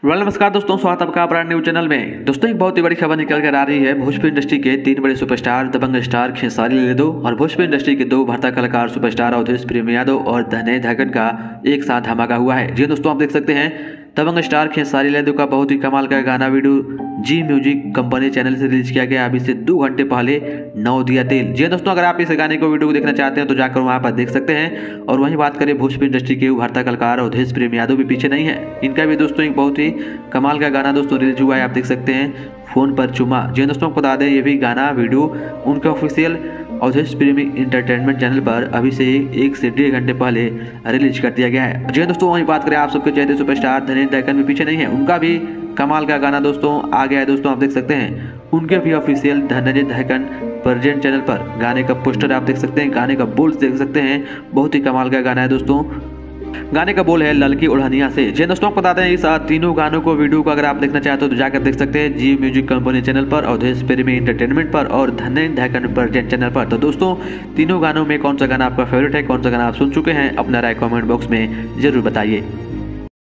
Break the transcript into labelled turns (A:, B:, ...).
A: नमस्कार दोस्तों, स्वागत है आपका ब्रांड न्यू चैनल में। दोस्तों एक बहुत ही बड़ी खबर निकल कर आ रही है। भोजपुरी इंडस्ट्री के 3 बड़े सुपरस्टार दबंग स्टार खेसारी लाल और भोजपुरी इंडस्ट्री के 2 भरता कलाकार सुपरस्टार अवधेश प्रेम यादव और धनंजय धाकड़ का एक साथ धमाका हुआ है। जी दोस्तों, आप देख सकते हैं दबंग स्टार खेसारी लाल का बहुत ही कमाल का गाना video Zee music company channel से रिलीज किया गया अभी से 2 घंटे पहले, नौ दिया तेल। जी दोस्तों, अगर आप इस गाने को वीडियो को देखना चाहते हैं तो जाकर वहां पर देख सकते हैं। और वहीं बात करें भोजपुरी इंडस्ट्री के भरता कलाकार अवधेश प्रेम यादव भी पीछे नहीं है। इनका भी दोस्तों एक बहुत ही कमाल का गाना दोस्तों रिलीज हुआ है, आप देख सकते हैं फोन पर चुमा। जी दोस्तों, आपको बता दें ये भी गाना वीडियो उनका ऑफिशियल अवधेश प्रेमी इंटरटेनमेंट चैनल पर अभी से 1 से 1.5 घंटे पहले रिलीज कर दिया गया है। जी दोस्तों, वहीं बात करें आप सबके चहेते सुपरस्टार धनंजय धाकड़ भी पीछे नहीं है। उनका भी कमाल का गाना दोस्तों आ गया है। दोस्तों आप देख सकते हैं उनके भी official Dhananjay Dhakad present channel पर गाने का पोस्टर आप देख सकते हैं, गाने का बोल देख सकते हैं। बहुत ही कमाल का गाना है दोस्तों। गाने का बोल है ललकी उड़हनिया से। जी दोस्तों, आपको बताते हैं इस तीनों गानों को वीडियो को अगर आप देखना चाहते हो तो जाकर देख सकते हैं जी म्यूजिक कंपनी चैनल पर, अवधेश प्रेमी इंटरटेनमेंट पर और धनंजय धाकड़ प्रेजेंट चैनल पर। तो दोस्तों तीनों गानों में कौन सा गाना आपका फेवरेट है, कौन सा गाना आप सुन चुके हैं, अपना राय कमेंट बॉक्स में जरूर बताइए।